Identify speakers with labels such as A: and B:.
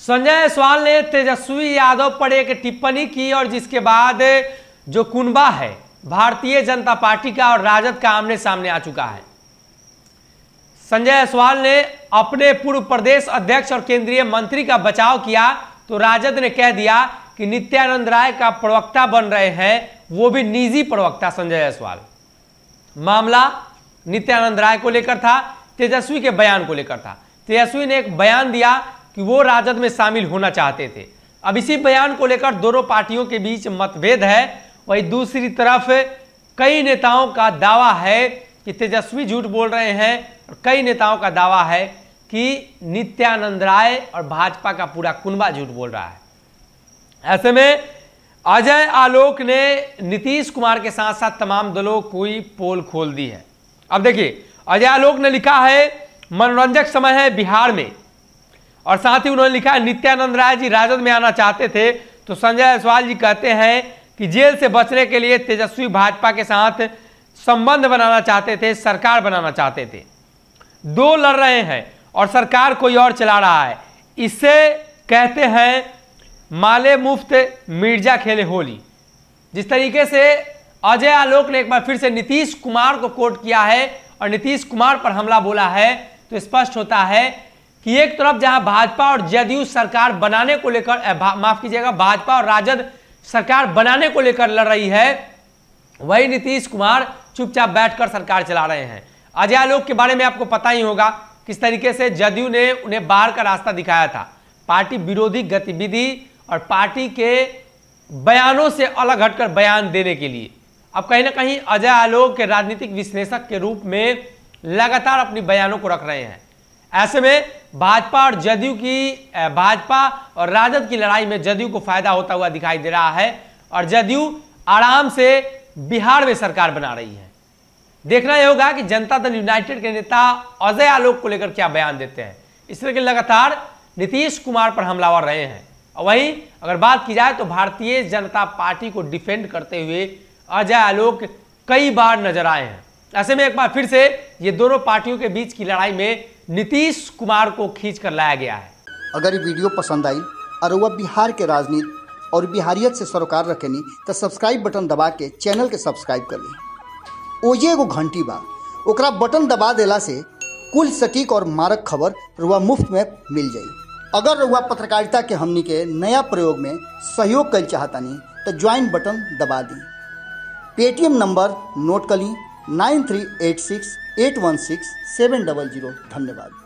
A: संजय जायसवाल ने तेजस्वी यादव पर एक टिप्पणी की और जिसके बाद जो कुनबा है भारतीय जनता पार्टी का और राजद का आमने सामने आ चुका है। संजय जायसवाल ने अपने पूर्व प्रदेश अध्यक्ष और केंद्रीय मंत्री का बचाव किया तो राजद ने कह दिया कि नित्यानंद राय का प्रवक्ता बन रहे हैं, वो भी निजी प्रवक्ता संजय जायसवाल। मामला नित्यानंद राय को लेकर था, तेजस्वी के बयान को लेकर था। तेजस्वी ने एक बयान दिया कि वो राजद में शामिल होना चाहते थे। अब इसी बयान को लेकर दोनों पार्टियों के बीच मतभेद है। वही दूसरी तरफ कई नेताओं का दावा है कि तेजस्वी झूठ बोल रहे हैं और कई नेताओं का दावा है कि नित्यानंद राय और भाजपा का पूरा कुनबा झूठ बोल रहा है। ऐसे में अजय आलोक ने नीतीश कुमार के साथ साथ तमाम दलों को पोल खोल दी है। अब देखिए, अजय आलोक ने लिखा है मनोरंजक समय है बिहार में, और साथ ही उन्होंने लिखा है नित्यानंद राय जी राजद में आना चाहते थे तो संजय जायसवाल जी कहते हैं कि जेल से बचने के लिए तेजस्वी भाजपा के साथ संबंध बनाना चाहते थे, सरकार बनाना चाहते थे। दो लड़ रहे हैं और सरकार कोई और चला रहा है, इससे कहते हैं माले मुफ्त मिर्जा खेले होली। जिस तरीके से अजय आलोक ने एक बार फिर से नीतीश कुमार को कोट किया है और नीतीश कुमार पर हमला बोला है, तो स्पष्ट होता है कि एक तरफ जहां भाजपा और जदयू सरकार बनाने को लेकर माफ कीजिएगा भाजपा और राजद सरकार बनाने को लेकर लड़ रही है, वही नीतीश कुमार चुपचाप बैठकर सरकार चला रहे हैं। अजय आलोक के बारे में आपको पता ही होगा किस तरीके से जदयू ने उन्हें बाहर का रास्ता दिखाया था, पार्टी विरोधी गतिविधि और पार्टी के बयानों से अलग हटकर बयान देने के लिए। अब कहीं ना कहीं अजय आलोक के राजनीतिक विश्लेषक के रूप में लगातार अपनी बयानों को रख रहे हैं। ऐसे में भाजपा और जदयू की भाजपा और राजद की लड़ाई में जदयू को फायदा होता हुआ दिखाई दे रहा है और जदयू आराम से बिहार में सरकार बना रही है। देखना यह होगा कि जनता दल यूनाइटेड के नेता अजय आलोक को लेकर क्या बयान देते हैं। इस तरह के लगातार नीतीश कुमार पर हमलावर रहे हैं। और वहीं अगर बात की जाए तो भारतीय जनता पार्टी को डिफेंड करते हुए अजय आलोक कई बार नजर आए हैं। ऐसे में एक बार फिर से ये दोनों पार्टियों के बीच की लड़ाई में नीतीश कुमार को खींच कर लाया गया है।
B: अगर ये वीडियो पसंद आई और वह बिहार के राजनीति और बिहारियत से सरोकार रखेनी तो सब्सक्राइब बटन दबा के चैनल के सब्सक्राइब कर ली। ओजे एगो घंटी बा, ओकरा बटन दबा देला से कुल सटीक और मारक खबर रुआ मुफ्त में मिल जाई। अगर रुआ पत्रकारिता के हमनी के नया प्रयोग में सहयोग कर चाहतानी तो ज्वाइन बटन दबा दी। पेटीएम नंबर नोट कर ली 9386816700। धन्यवाद।